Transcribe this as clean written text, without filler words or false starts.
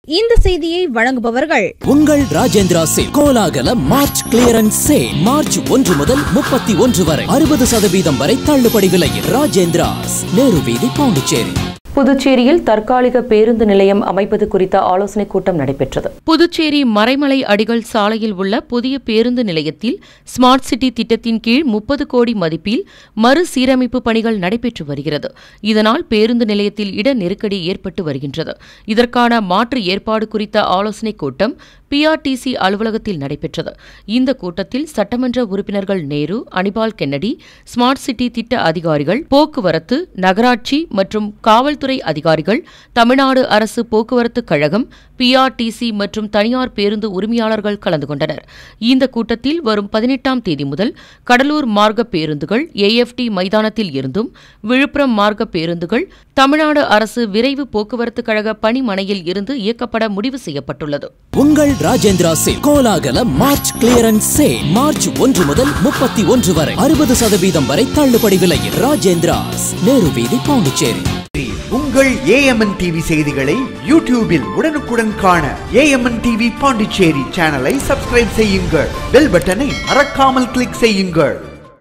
இந்த செய்தியை வழங்குபவர்கள் உங்கள் ராஜேந்திரா சேல் கோலாகல மார்ச் கிளியரன்ஸ் சேல் மார்ச் 1 முதல் 31 வரை 60% வரை தள்ளுபடி விலையில் ராஜேந்திராஸ் நேரு வீதி பாண்டிச்சேரி. புதுச்சேரியில் தற்காலிக பேருந்து நிலையம் அமைப்பது குறித்த ஆலோசனைக் கூட்டம் நடைபெற்றது. புதுச்சேரி மறைமலை அடிகள் சாலையில் உள்ள புதிய பேருந்து நிலையத்தில் ஸ்மார்ட் சிட்டி திட்டத்தின் கீழ் 30 கோடி மதிப்பில் மறுசீரமைப்பு பணிகள் நடைபெற்று வருகிறது. இதனால் பேருந்து நிலையத்தில் இட நெருக்கடி ஏற்பட்டு வருகின்றது. இதற்கான மாற்று ஏற்பாடு குறித்த ஆலோசனைக் கூட்டம் பிஆர்டிசி அலுவலகத்தில் நடைபெற்றது. இந்த கூட்டத்தில் சட்டமன்ற உறுப்பினர்கள் Nehru, Anibal Kennedy, smart city திட்ட அதிகாரிகள், போக்குவரத்து, நகராட்சி மற்றும் காவல்துறை அதிகாரிகள், தமிழ்நாடு அரசு போக்குவரத்து கழகம், பிஆர்டிசி மற்றும் தனியார் பேருந்து உரிமையாளர்கள் கலந்து கொண்டனர். இந்த கூட்டத்தில் வரும் 18ஆம் தேதி முதல் கடலூர் மார்க்க பேருந்துகள் ஏஎஃப்டி மைதானத்தில் இருந்தும், விழுப்புரம் மார்க்க பேருந்துகள் தமிழ்நாடு அரசு விரைவு போக்குவரத்து கழக பணிமனையில் இருந்து இயக்கப்பட முடிவு செய்யப்பட்டுள்ளது. உங்கள் ராஜேந்திரா சேல் கோலாகல மார்ச் கிளியரன்ஸ் சேல் மார்ச் 1 முதல் 31 வரை 60% வரை தள்ளுபடி விலையில் ராஜேந்திராஸ் நேரு வீதி பாண்டிச்சேரி. உங்கள் AMNTV செய்திகளை யூடியூபில் உடனுக்குடன் காண AMNTV பாண்டிச்சேரி சேனலை சப்ஸ்கிரைப் செய்யுங்கள். பெல் பட்டனை மறக்காமல் கிளிக் செய்யுங்கள்.